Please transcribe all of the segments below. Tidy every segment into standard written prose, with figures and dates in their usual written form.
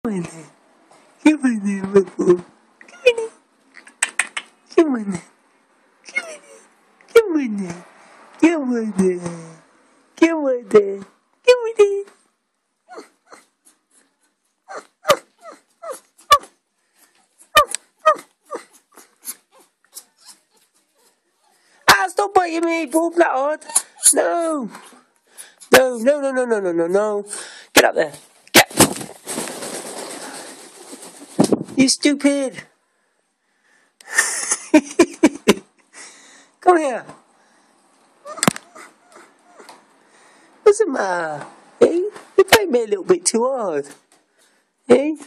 on there. Come on there, Ruffle. Come on there. Come on there. Come on there. Come on there. Come on there. Ah, stop biting me, Paul Flatheart. No. No, no, no, no, no, no, no, no. Get up there. Get. You stupid. Come here. What's the matter? Hey? You played me a little bit too hard. Hey?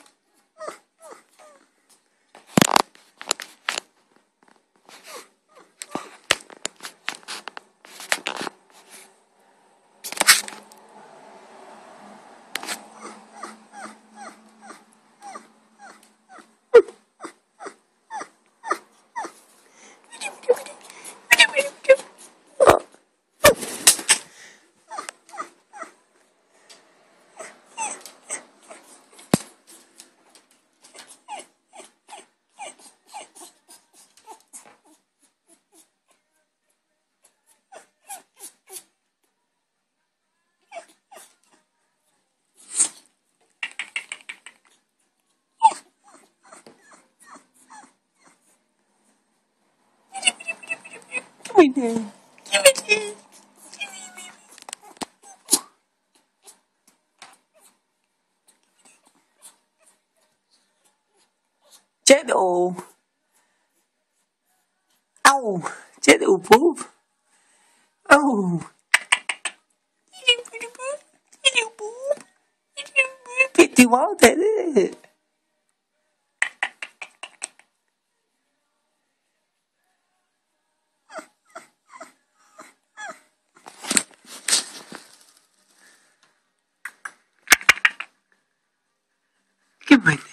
Give me that. Give me that. Gentle. Ow. Gentle, Bob. Oh. Bit too hard then, isn't it? Come on.